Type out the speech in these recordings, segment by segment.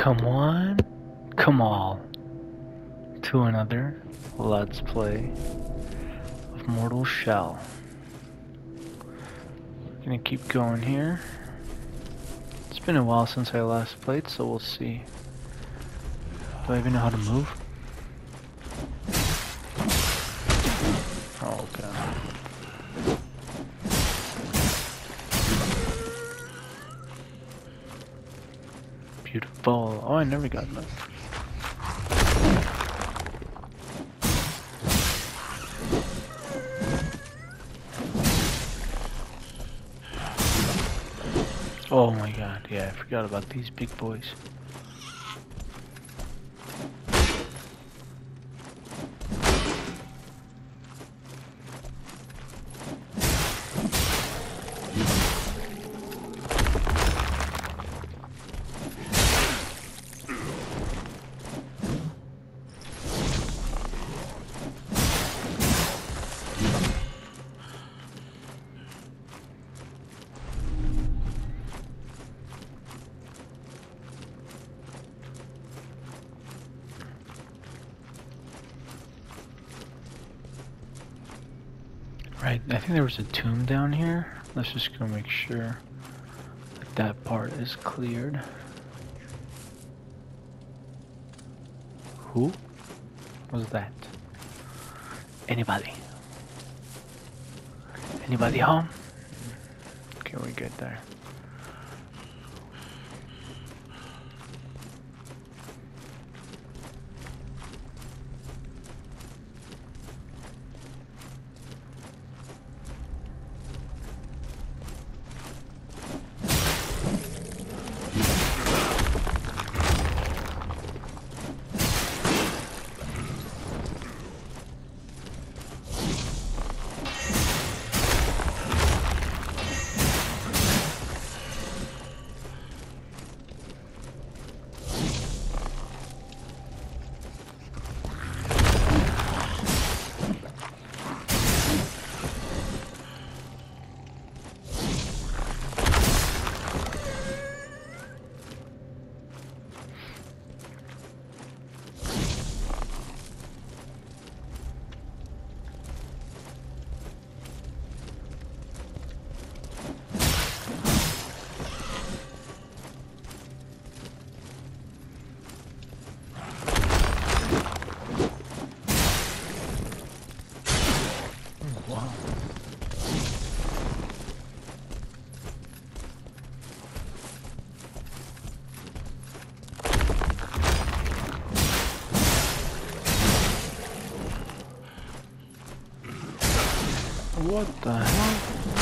Come on, come all to another Let's Play of Mortal Shell. We're gonna keep going here. It's been a while since I last played, so we'll see. Do I even know how to move? Oh, okay. Beautiful. Oh, I never got that. Oh my god, yeah, I forgot about these big boys. Right, I think there was a tomb down here. Let's just go make sure that that part is cleared. Who was that? Anybody? Anybody home? Okay, we're good there. What the hell?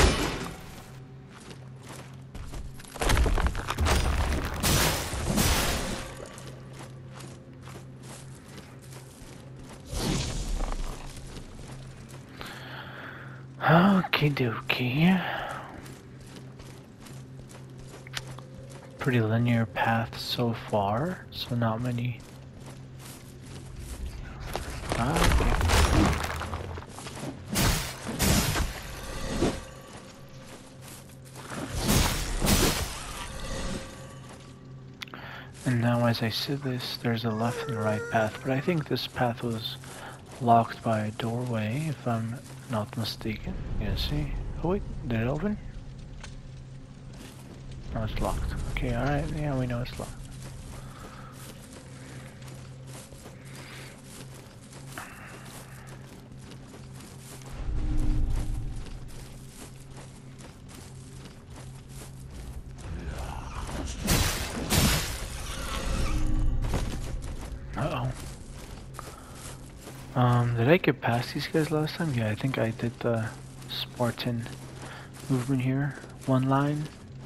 Okie dokie. Pretty linear path so far, so not many. Okay. And now as I see this, there's a left and right path, but I think this path was locked by a doorway, if I'm not mistaken. Yeah, see? Oh wait, did it open? No, it's locked. Okay, alright, yeah, we know it's locked. Did I get past these guys last time? Yeah, I think I did the Spartan movement here. One line.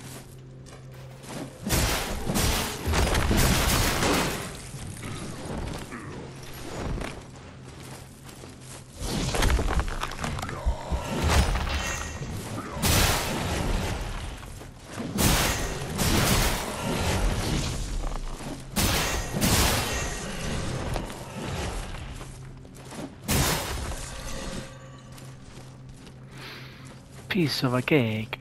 Piece of a cake.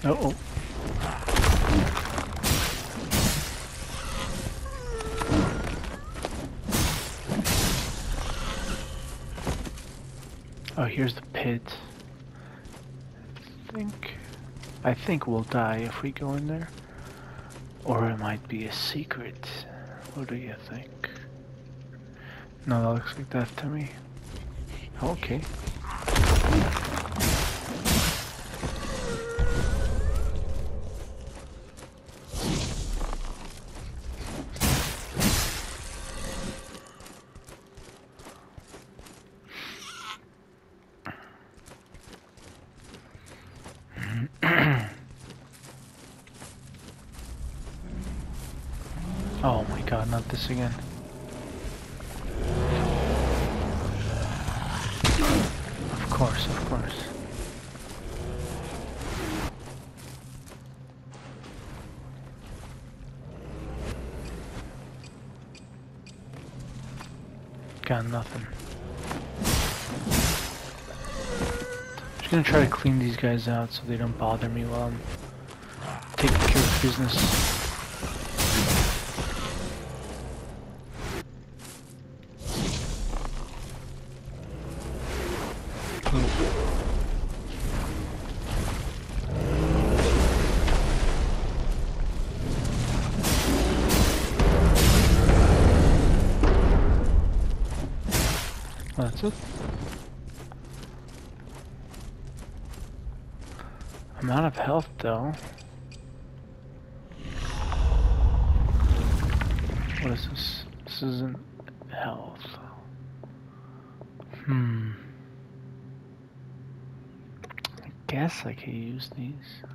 Uh-oh. Oh, here's the pit. I think we'll die if we go in there. Or it might be a secret. What do you think? No, that looks like that to me. Okay. Oh my god, not this again. Of course, of course. Got nothing. Just gonna try to clean these guys out so they don't bother me while I'm taking care of business. That's it. I'm out of health though. What is this? This isn't health. I guess I could use these.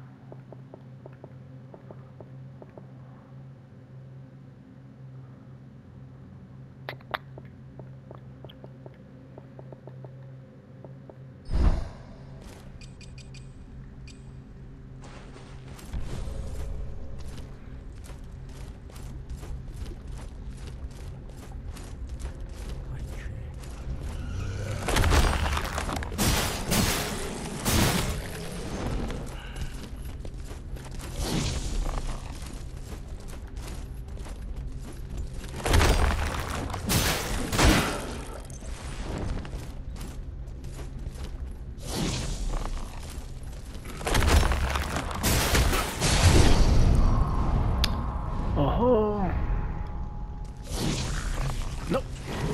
Oh. Nope.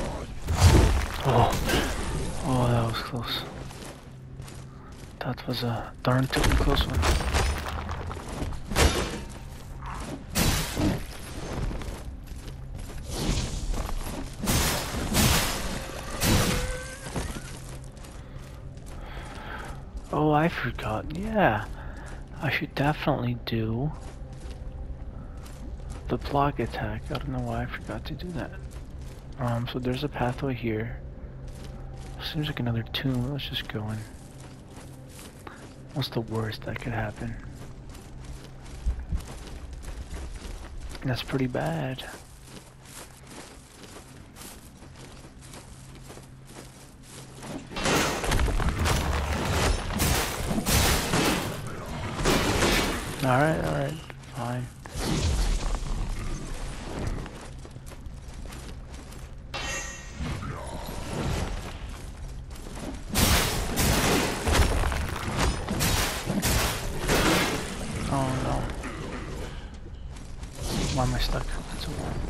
Oh, that was close. That was a darn tootin' close one. Oh, I forgot. Yeah, I should definitely do the block attack. I don't know why I forgot to do that. So there's a pathway here. Seems like another tomb. Let's just go in. What's the worst that could happen? That's pretty bad. Alright, fine. Oh no. Why am I stuck? That's a wall.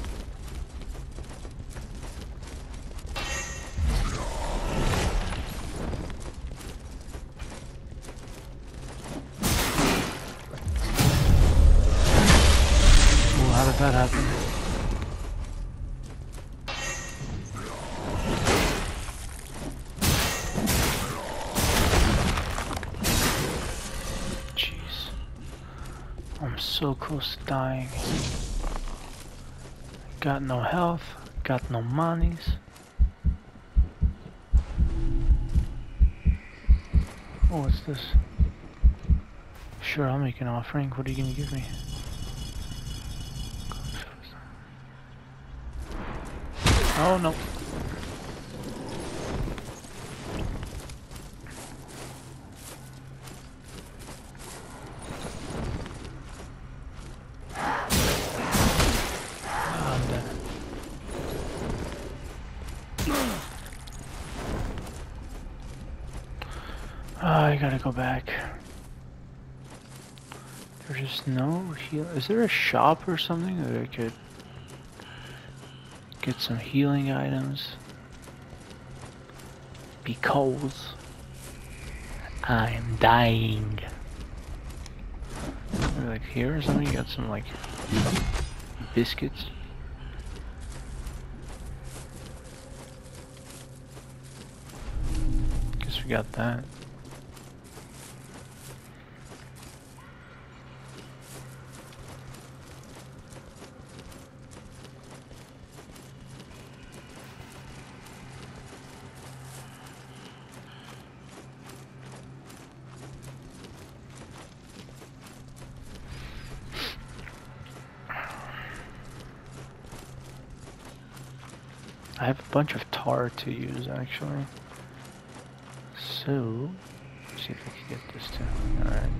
Ooh, how did that happen? Jeez. I'm so close to dying. Got no health, got no monies. Oh, what's this? Sure, I'll make an offering. What are you gonna give me? Oh no. I gotta go back. There's just no heal. Is there a shop or something that I could get some healing items? Because I'm dying. Maybe like here or something? You got some like biscuits? Guess we got that. I have a bunch of tar to use actually. So, let's see if I can get this too. Alright.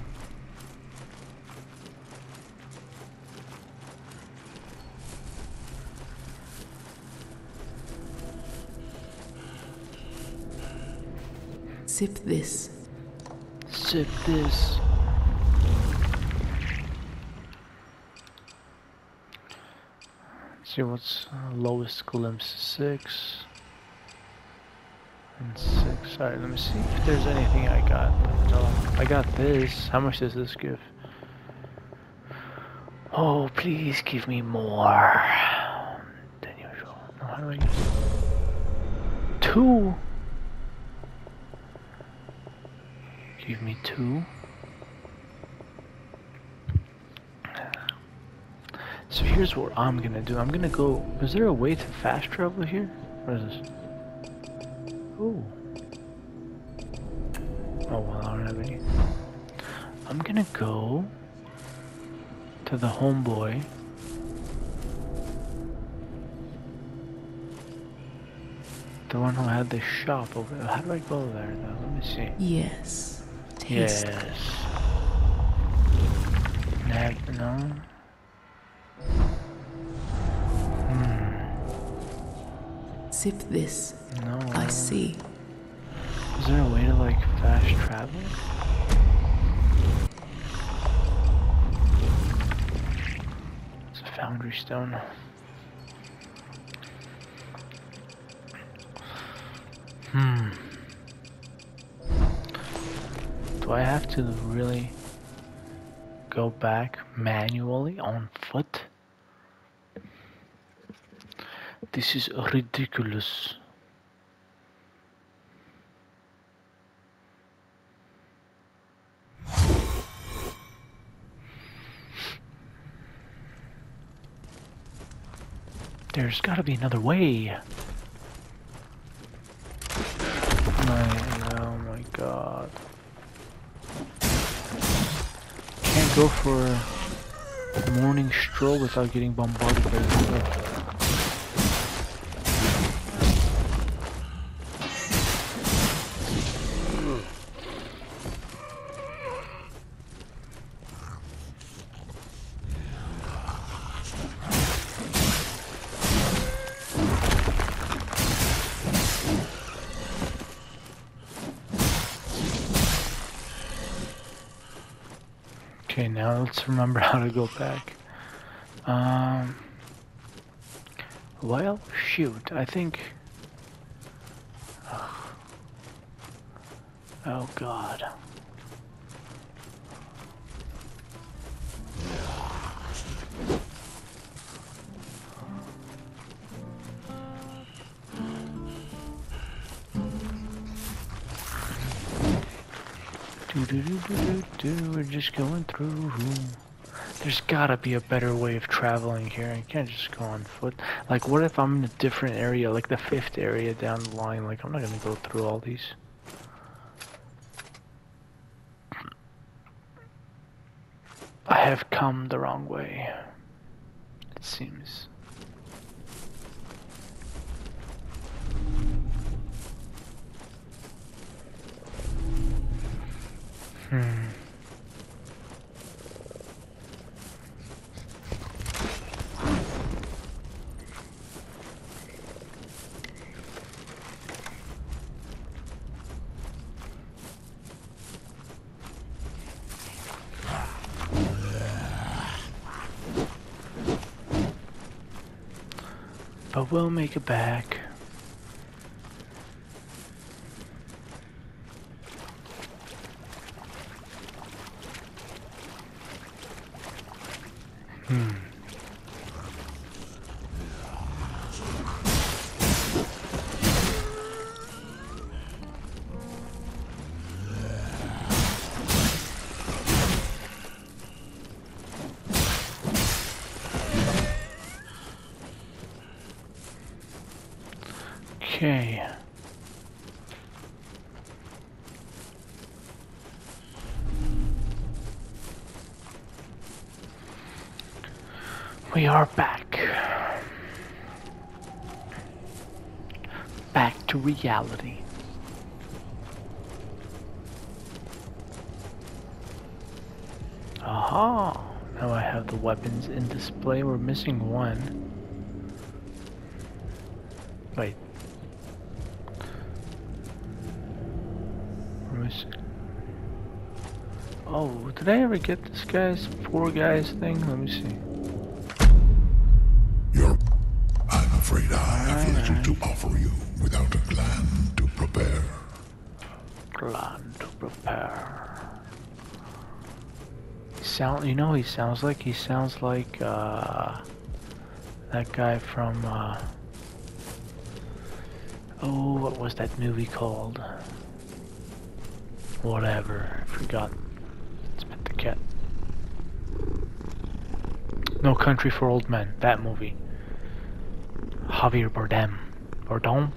Sip this. Sip this. See what's lowest glimpse 6 and 6. Alright, let me see if there's anything I got. No, I got this. How much does this give? Oh, please give me more than usual. No, how do I use it? 2. Give me 2. So here's what I'm gonna do. I'm gonna go. Is there a way to fast travel here? What is this? Oh. Oh well, I don't have any. I'm gonna go to the homeboy. The one who had the shop over there. How do I go there though? Let me see. Yes. Taste. Yes. No. Sip this. No. I see. Is there a way to like fast travel? It's a foundry stone. Do I have to really go back manually on foot? This is ridiculous. There's gotta be another way. Oh my god. Can't go for a morning stroll without getting bombarded by the Okay, now let's remember how to go back. Well, shoot, I think... Oh god. We're just going through. There's gotta be a better way of traveling here. I can't just go on foot. Like, what if I'm in a different area, like the 5th area down the line? Like, I'm not gonna go through all these. I have come the wrong way, it seems. But we'll make it back. Okay. We are back. Back to reality. Aha! Now I have the weapons in display. We're missing one. Wait. We're missing. Oh, did I ever get this guy's 4 guys thing? Let me see. I'm afraid I have little to offer you without a clan to prepare. Clan to prepare. You know, he sounds like that guy from oh, what was that movie called? Whatever, I forgot. Spit the cat. No Country for Old Men, that movie. Javier Bardem. Bardem?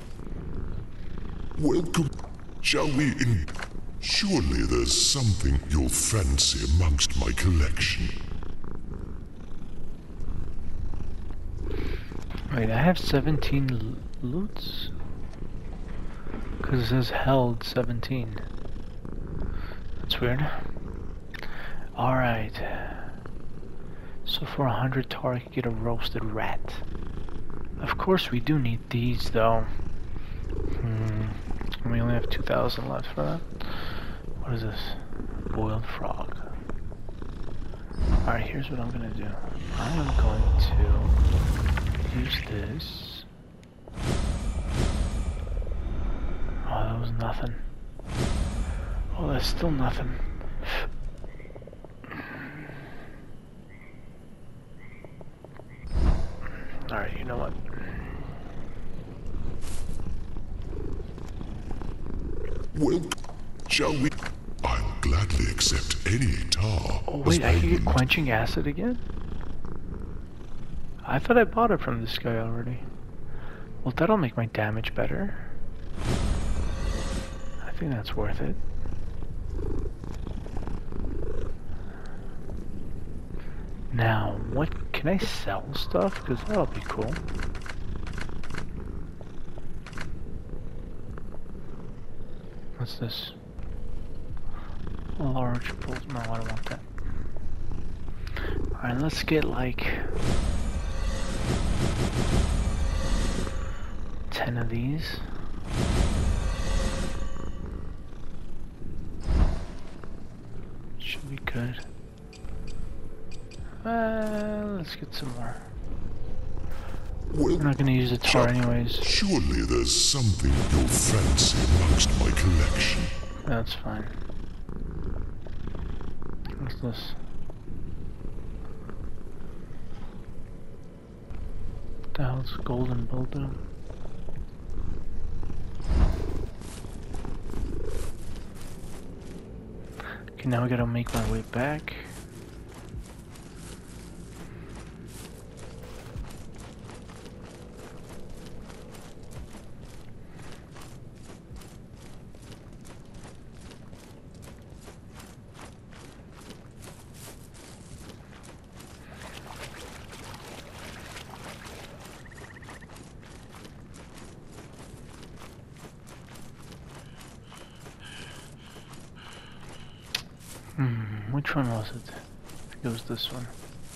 Welcome. Shall we in? Surely there's something you'll fancy amongst my collection. Wait, I have 17 loots? Because it says held 17. That's weird. Alright. So for 100 tar I can get a roasted rat. Of course we do need these though. We only have 2,000 left for that. What is this? Boiled frog. Alright, here's what I'm gonna do. I am going to use this. Oh, that was nothing. Oh, that's still nothing. Alright, you know what? Well, shall we? I'll gladly accept any tar. Oh wait, I can get quenching acid again? I thought I bought it from this guy already. Well, that'll make my damage better. I think that's worth it. Now, what can I sell stuff? Because that'll be cool. What's this? A large bolt. No, I don't want that. Alright, let's get like 10 of these. Should be good. Let's get some more. Well, I'm not gonna use the tar anyways. Surely there's something you'll fancy amongst my collection. That's fine. What's this? What the hell's golden bulldog? Okay, now I gotta make my way back. Which one was it? I think it was this one.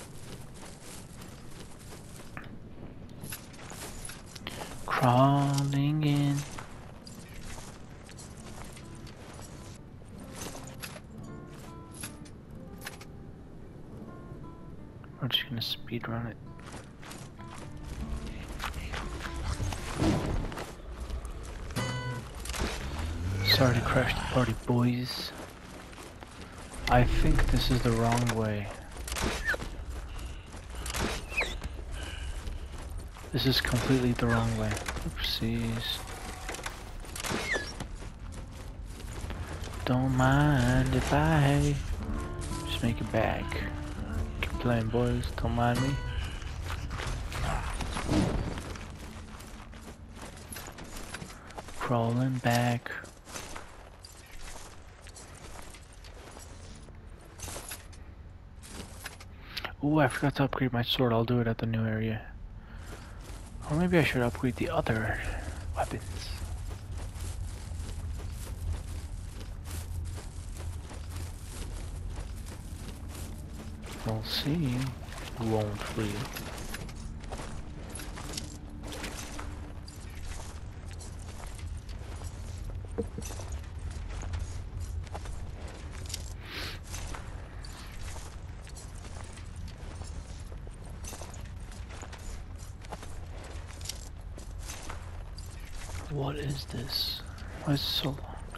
Crawling in. We're just gonna speed run it. Sorry to crash the party, boys. I think this is the wrong way. This is completely the wrong way. Oopsies. Don't mind if I just make it back. Keep playing, boys. Don't mind me. Crawling back. Ooh, I forgot to upgrade my sword. I'll do it at the new area. Or maybe I should upgrade the other weapons. We'll see. Won't we? What is this? Why is it so long?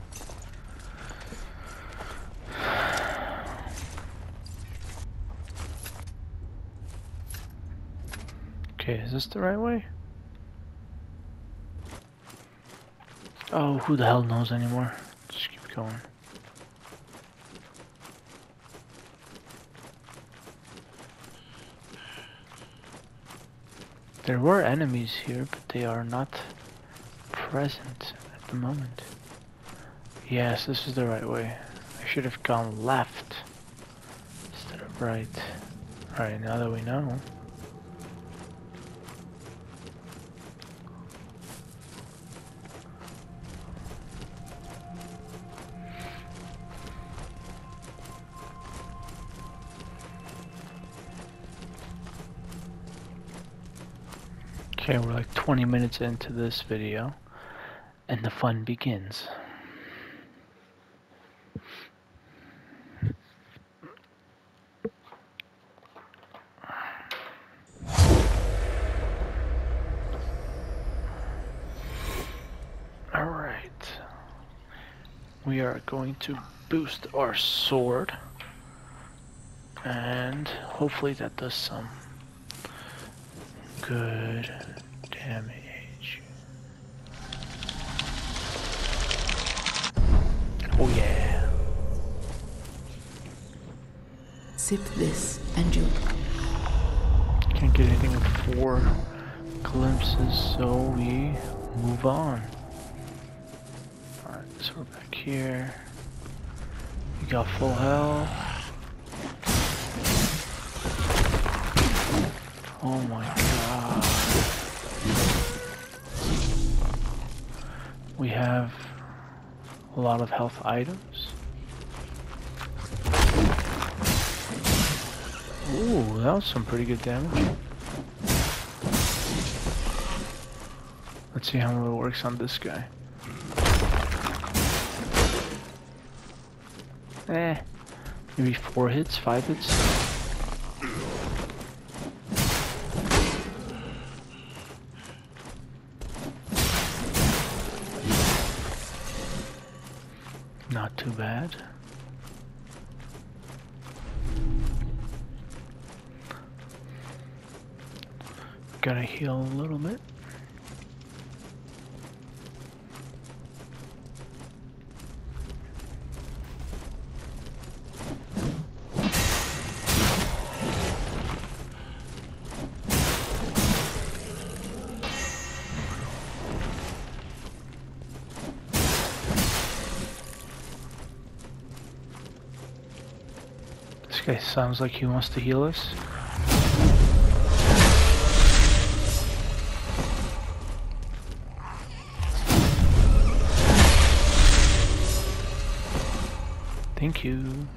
Okay, is this the right way? Oh, who the hell knows anymore? Just keep going. There were enemies here, but they are not present at the moment. Yes, this is the right way. I should have gone left instead of right. Alright, now that we know. Okay, we're like 20 minutes into this video, and the fun begins. Alright. We are going to boost our sword, and hopefully that does some good damage. Oh yeah. Sip this and you'll... Can't get anything with 4 glimpses, so we move on. Alright, so we're back here. We got full health. Oh my god. We have a lot of health items. Ooh, that was some pretty good damage. Let's see how well it works on this guy. Maybe 4 hits, 5 hits. Not too bad. Gotta heal a little bit. This guy sounds like he wants to heal us. Thank you.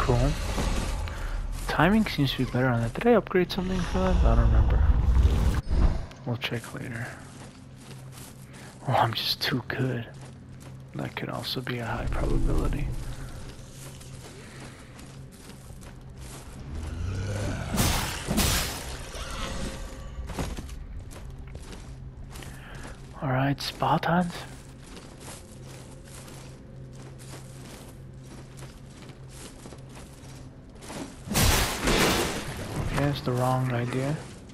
Cool. Timing seems to be better on that. Did I upgrade something for that? I don't remember. We'll check later. Oh, I'm just too good. That could also be a high probability. Alright, Spartans. Okay, that's the wrong idea.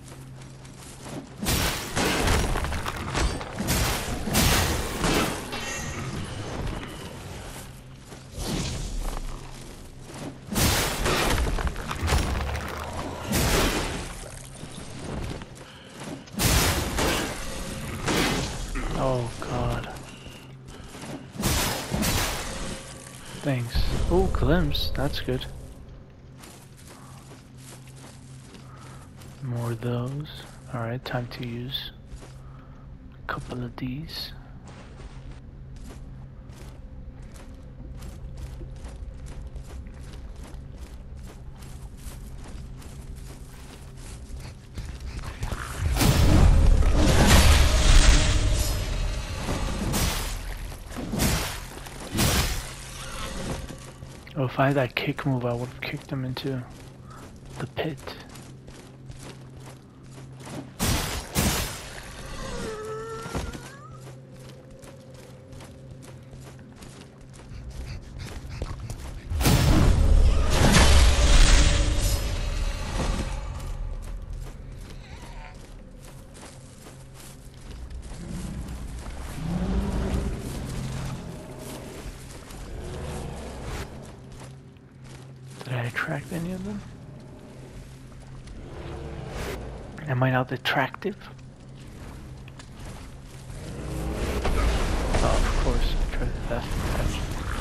Oh god. Thanks. Oh, glimpse. That's good. More of those. Alright, time to use a couple of these. Oh, if I had that kick move, I would have kicked him into the pit. Did I attract any of them? Am I not attractive? Oh, of course, I tried the best attention.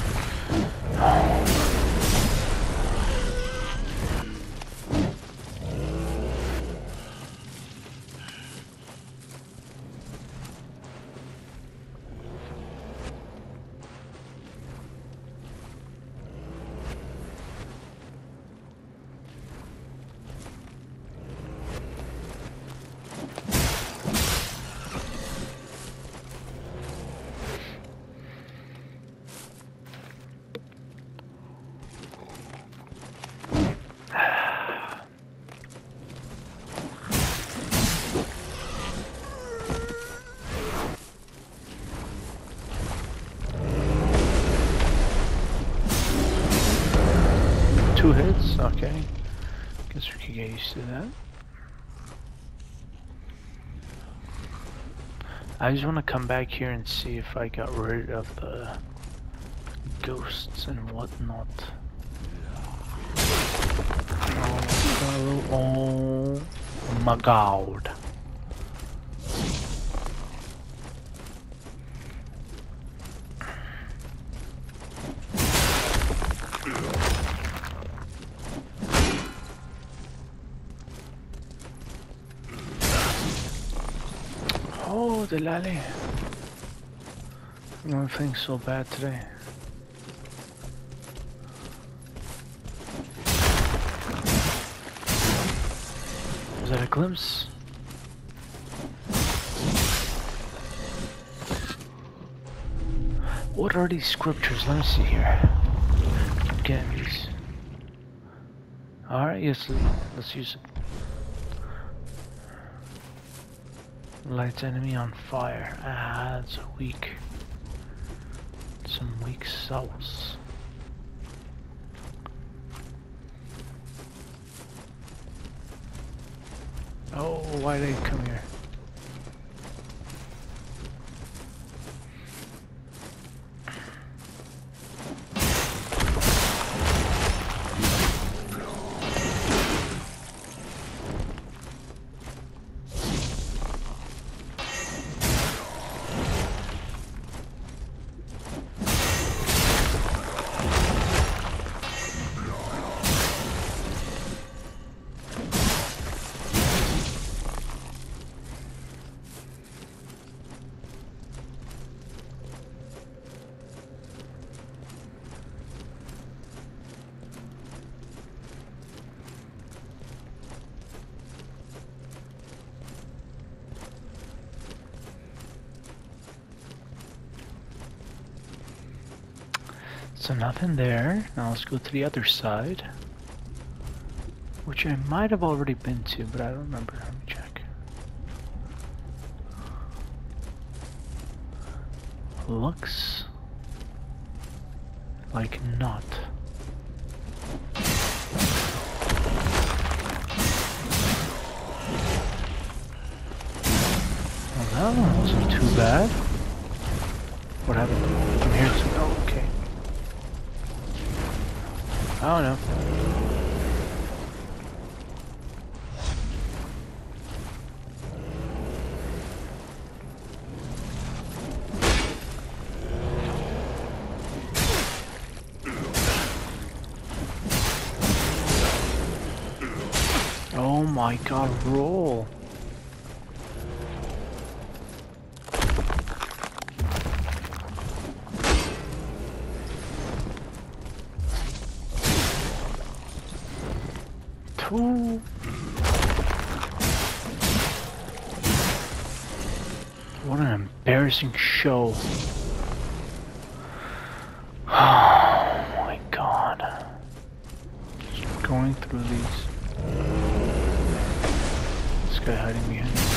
Two hits? Okay. Guess we could get used to that. I just want to come back here and see if I got rid of the ghosts and whatnot. Oh my god. Oh, the lally. Nothing's so bad today. Is that a glimpse? What are these scriptures? Let me see here. I'm getting these. Alright, yes, let's use it. Lights enemy on fire. Ah, that's weak. Some weak souls. Oh, why did they come here? So nothing there. Now let's go to the other side. Which I might have already been to, but I don't remember. Let me check. Looks like not. Well, that one wasn't too bad. What happened? From here to... Oh, okay. I don't know. Oh my god, roll! Two. What an embarrassing show. Oh my god. Just going through these. This guy hiding behind me.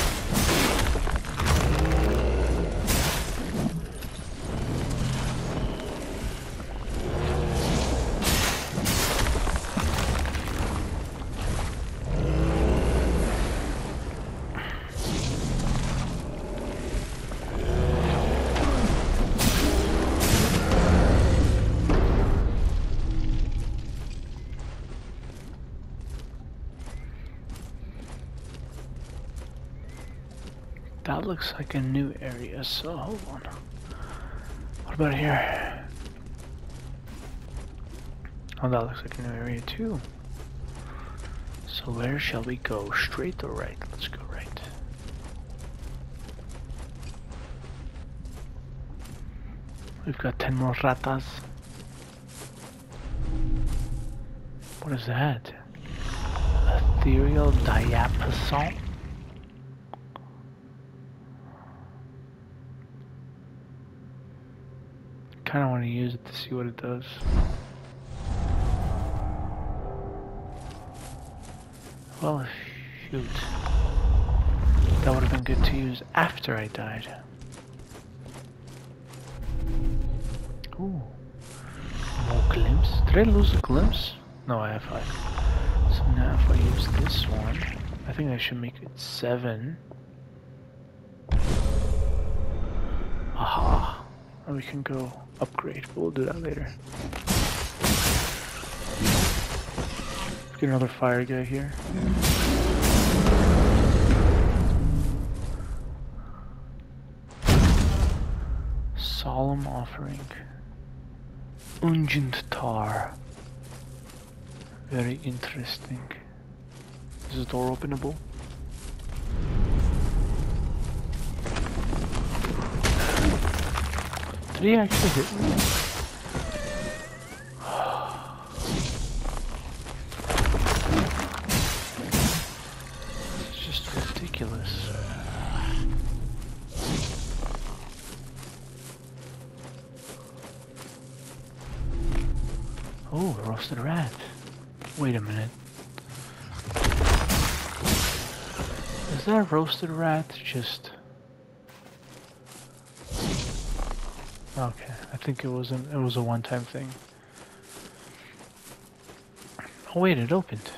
That looks like a new area, so hold on. What about here? Oh, that looks like a new area too. So where shall we go? Straight or right? Let's go right. We've got 10 more ratas. What is that? Ethereal diapason? Kind of want to use it to see what it does. Well, shoot. That would have been good to use after I died. Ooh. More glimpse. Did I lose a glimpse? No, I have 5. So now if I use this one, I think I should make it 7. Aha. And we can go upgrade, but we'll do that later. Let's get another fire guy here. Solemn offering. Ungent tar. Very interesting. Is the door openable? Did he actually hit me? It's just ridiculous. Oh, roasted rat. Wait a minute. Is that roasted rat just... Okay, I think it was a one-time thing. Oh wait, it opened.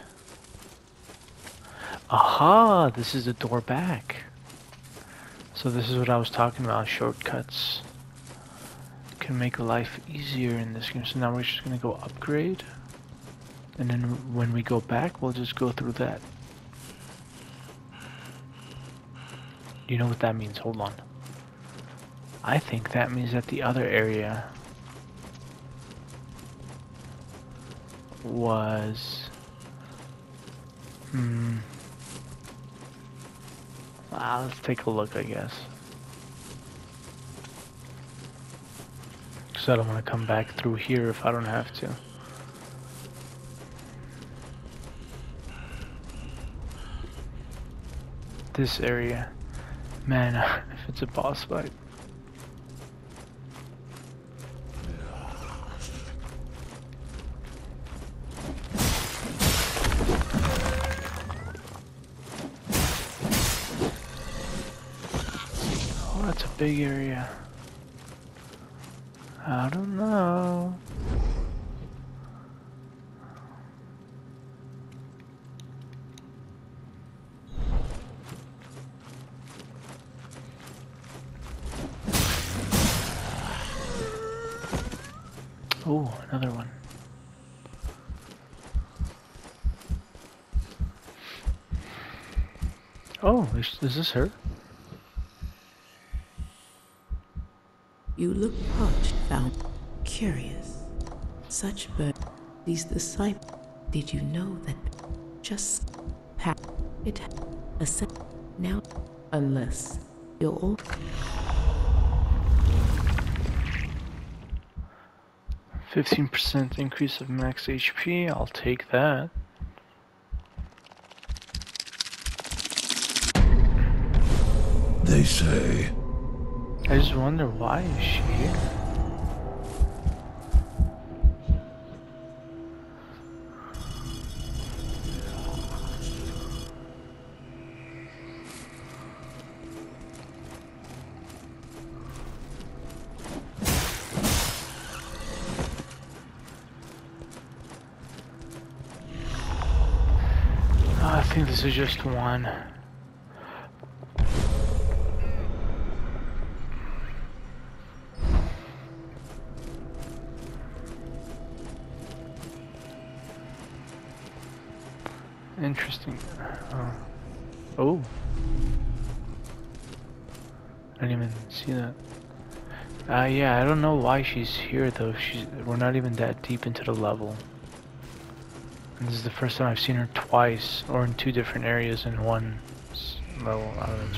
Aha, this is the door back. So this is what I was talking about, shortcuts. Can make life easier in this game. So now we're just gonna go upgrade. And then when we go back, we'll just go through that. You know what that means? Hold on. I think that means that the other area was... let's take a look, I guess. Because I don't want to come back through here if I don't have to. This area. Man, if it's a boss fight. it's a big area. I don't know. Oh, another one. Oh, is this her? You look parched, found curious. Such bird, these disciples. Did you know that just pack it a set now, unless you're all 15% increase of max HP, I'll take that. They say. I just wonder, why is she here? I think this is just one. Interesting. Oh. I didn't even see that. Yeah, I don't know why she's here though. We're not even that deep into the level. And this is the first time I've seen her twice, or in two different areas in one level. I don't know.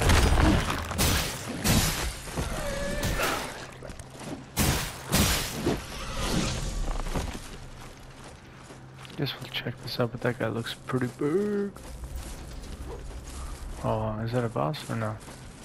Guess we'll check this out, but that guy looks pretty big. Oh, is that a boss or no?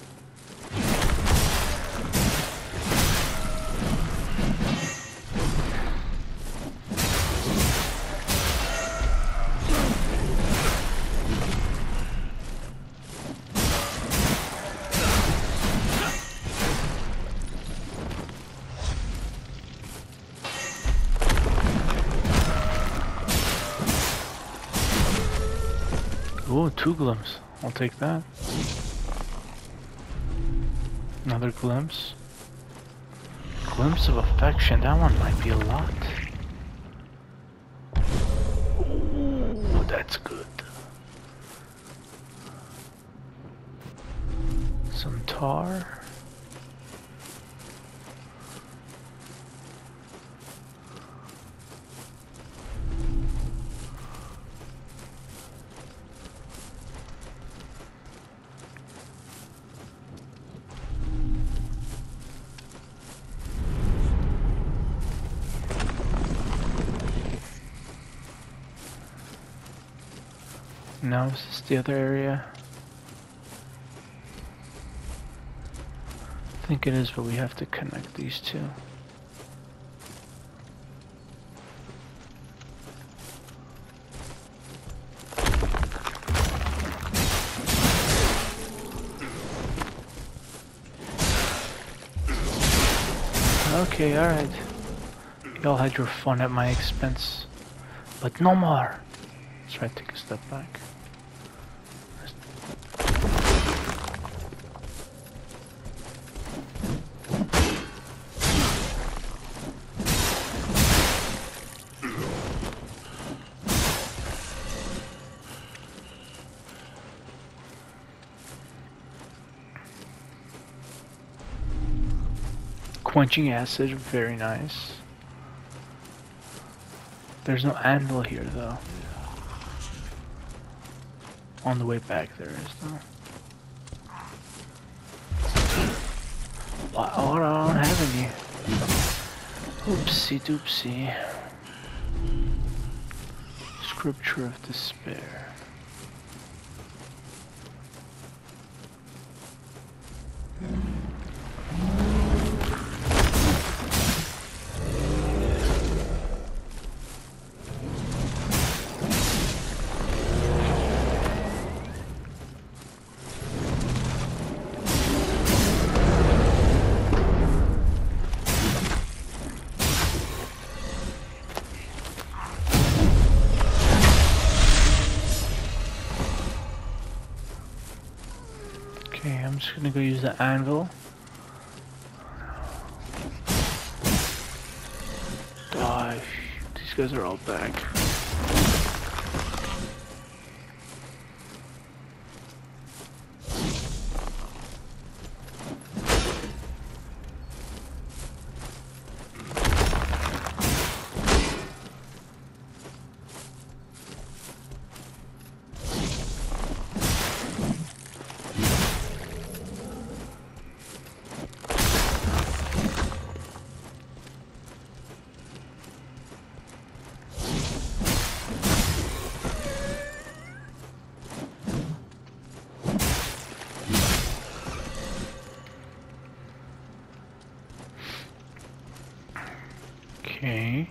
Ooh, 2 glimpses. I'll take that. Another glimpse. Glimpse of affection. That one might be a lot. Ooh, that's good. Some tar. Now is this the other area? I think it is, but we have to connect these two. Okay, alright. Y'all had your fun at my expense, but no more. Let's try to take a step back. Quenching acid, very nice. There's no anvil here though. On the way back there is though. What? Oh, I don't have any. Oopsie doopsie. Scripture of Despair. I'm just gonna go use the anvil. Die. These guys are all back. Okay.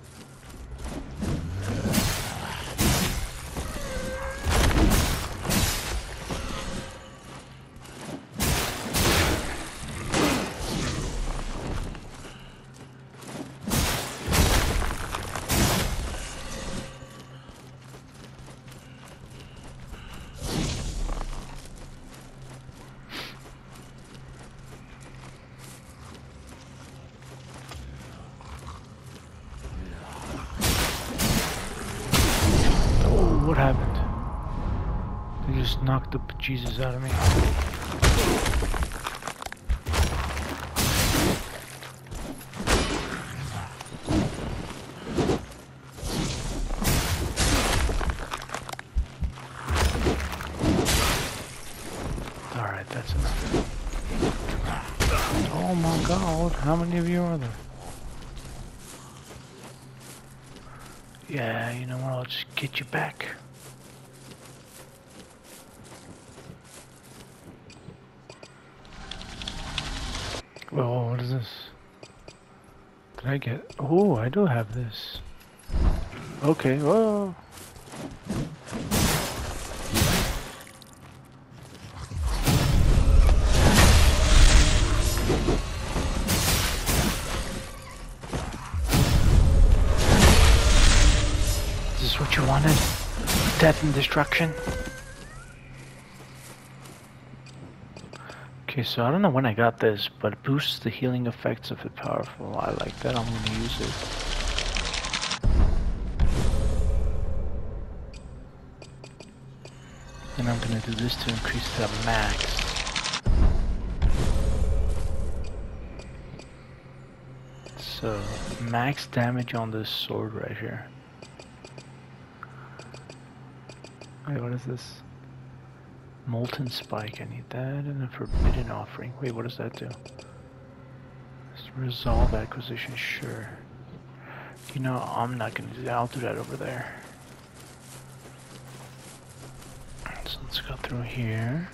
What happened? They just knocked the bejesus out of me. Alright, that's enough. Oh my god, how many of you are there? Yeah, you know what, I'll just get you back. Whoa, what is this? Did I get... Oh, I do have this. Okay, whoa. Is this what you wanted? Death and destruction? Okay, so I don't know when I got this, but it boosts the healing effects of it powerful. I like that, I'm gonna use it. And I'm gonna do this to increase the max. So, max damage on this sword right here. Wait, what is this? Molten Spike, I need that, and a Forbidden Offering. Wait, what does that do? Just resolve acquisition, sure. You know, I'm not gonna do that, I'll do that over there. So let's go through here.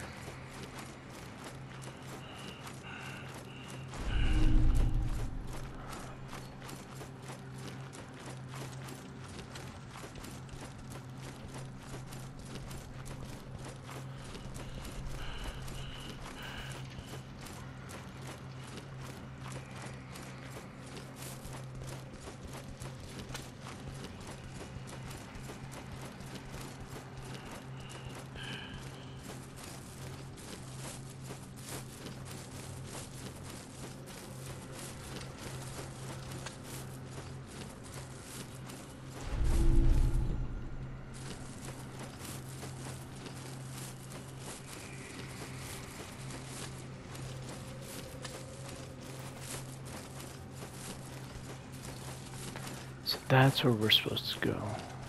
So that's where we're supposed to go.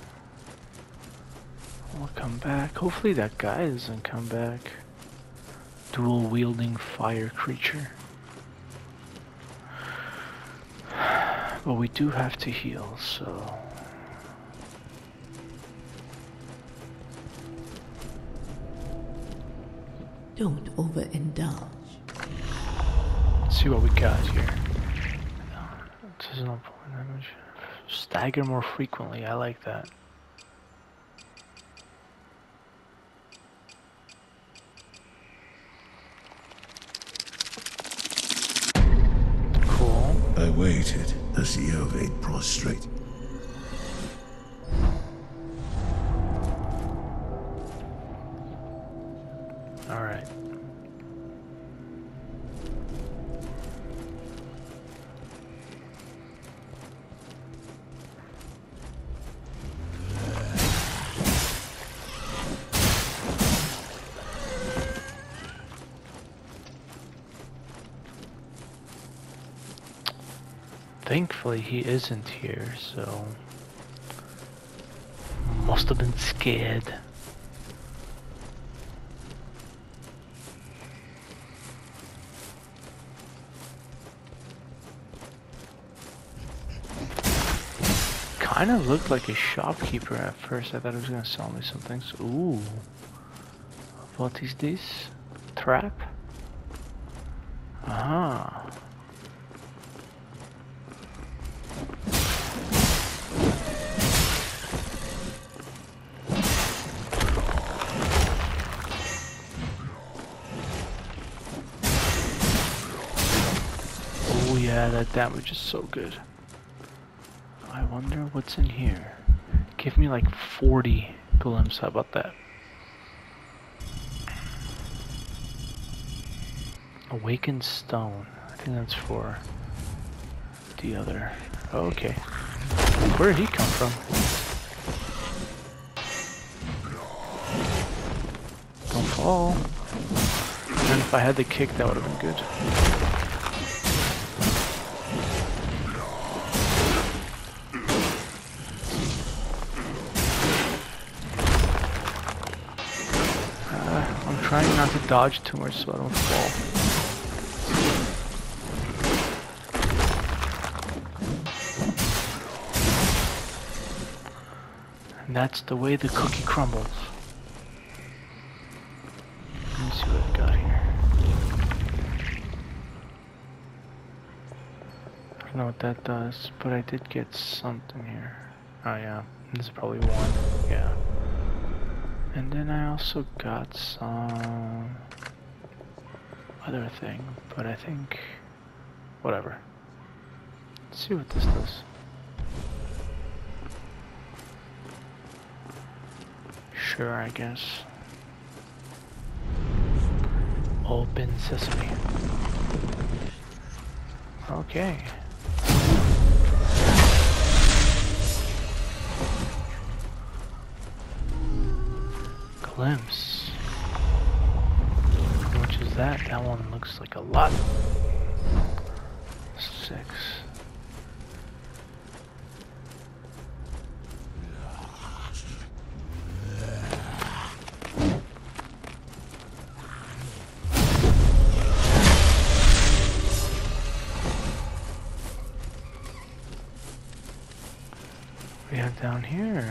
We'll come back. Hopefully that guy doesn't come back. Dual wielding fire creature. But we do have to heal, so... Don't overindulge. Let's see what we got here. Seasonal damage. Stagger more frequently, I like that. Cool. I waited as the Ovate prostrate. Alright. Thankfully he isn't here, so must have been scared. Kind of looked like a shopkeeper at first. I thought he was gonna sell me some things. Ooh, what is this? Trap? Aha. Oh yeah, that damage is so good. I wonder what's in here. Give me like 40 golems, how about that? Awakened stone. I think that's for the other. Okay. Where did he come from? Don't fall. And if I had the kick, that would have been good. I'm trying not to dodge too much so I don't fall. And that's the way the cookie crumbles. Let me see what I got here. I don't know what that does, but I did get something here. Oh yeah, this is probably one. Yeah. And then I also got some other thing, but I think whatever. Let's see what this does. Sure, I guess. Open sesame. Okay. Glimpse. How much is that? That one looks like a lot. 6. We have down here.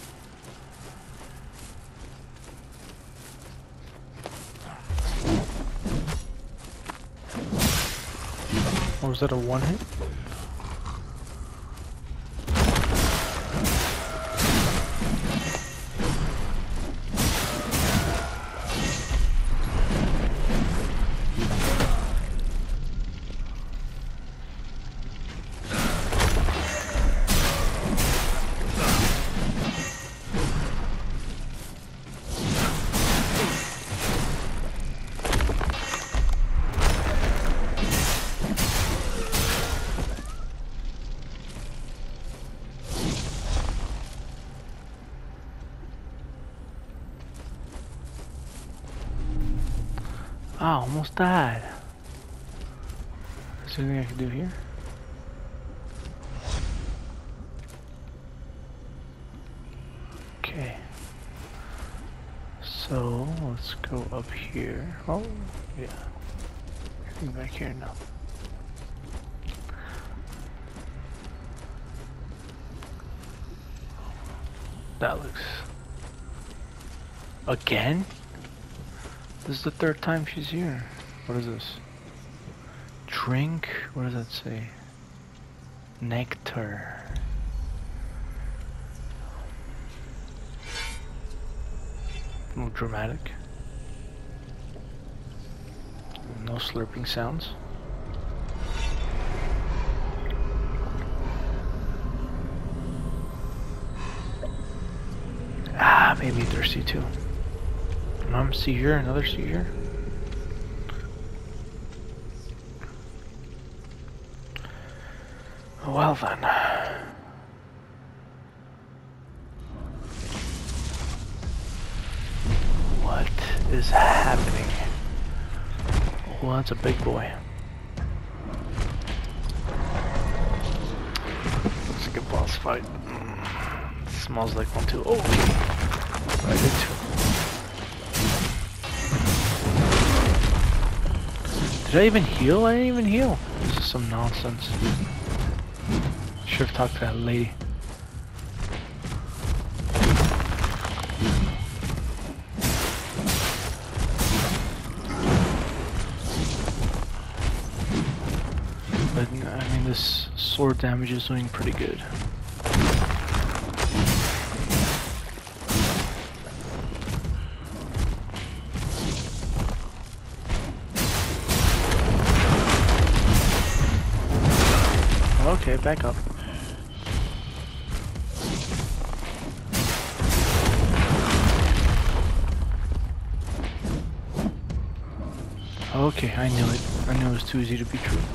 Or was that a one hit? Ah, almost died. Is there anything I can do here? Okay. So let's go up here. Oh, yeah. Anything back here now? That looks. Again? This is the 3rd time she's here. What is this? Drink? What does that say? Nectar. A little dramatic. No slurping sounds. Ah, maybe thirsty too. Seizure, another seizure. Well then. What is happening? Well, that's a big boy. like a boss fight. Smells like one too. Oh, okay. I did too. Did I even heal? I didn't even heal. This is some nonsense. Should have talked to that lady. But I mean, this sword damage is doing pretty good. Okay, back up. Okay, I knew it. I knew it was too easy to be true.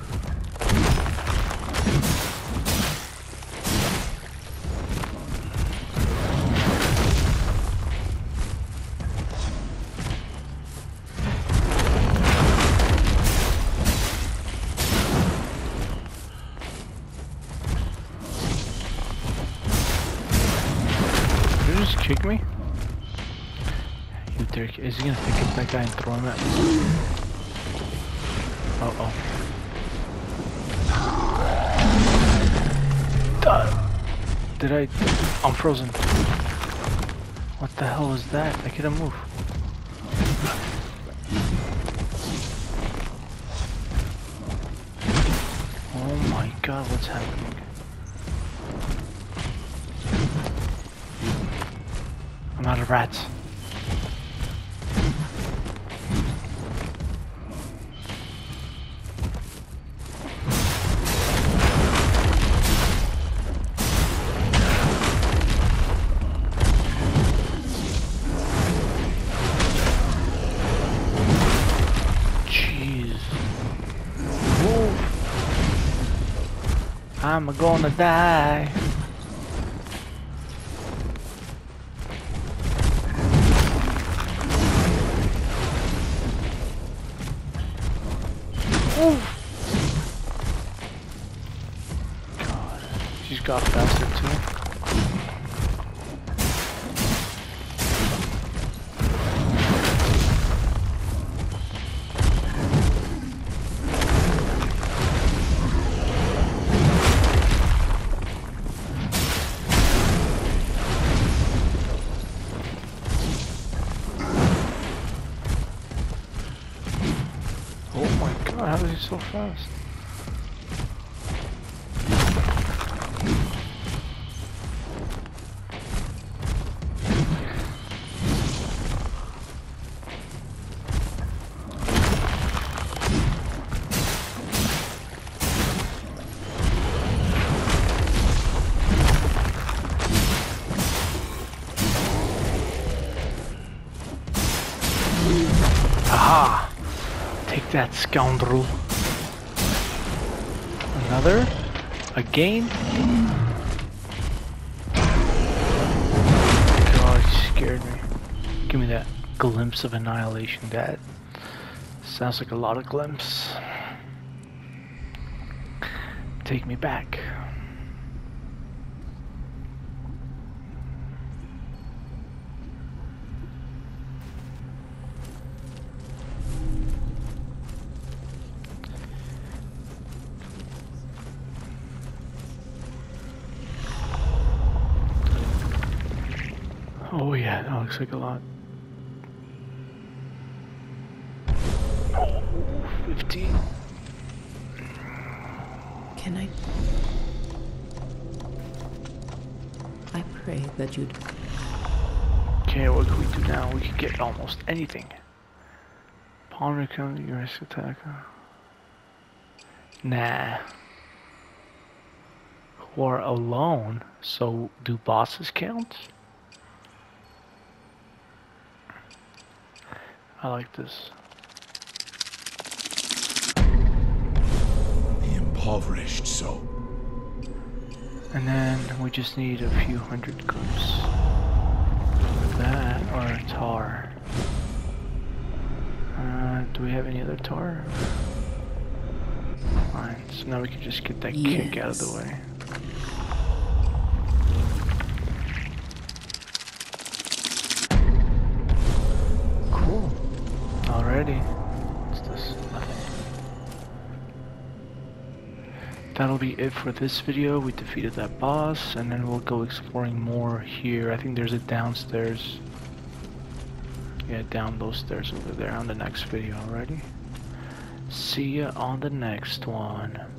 Kick me? You dick. Is he gonna pick up that guy and throw him at me? Uh-oh. Did I... I'm frozen. What the hell was that? I couldn't move. Oh my god, what's happening? I'm out of rats. Jeez. Move. I'm gonna die. God, she's got faster too. Oh my god, how is he so fast? Aha! Take that, scoundrel. Another? Again? God, you scared me. Give me that glimpse of annihilation. That sounds like a lot of glimpse. Take me back. Oh yeah, that looks like a lot. Oh, 15. Can I pray that you'd... Okay, what can we do now? We can get almost anything. Pawn recover your risk attack. Nah. We're alone, so do bosses count? I like this. The impoverished soul. And then we just need a few hundred goods. That or a tar. Do we have any other tar? Fine, so now we can just get that kick out of the way. already. What's this? Nothing. That'll be it for this video. We defeated that boss, and then we'll go exploring more here. I think there's a downstairs. Yeah, down those stairs over there on the next video already. See ya on the next one.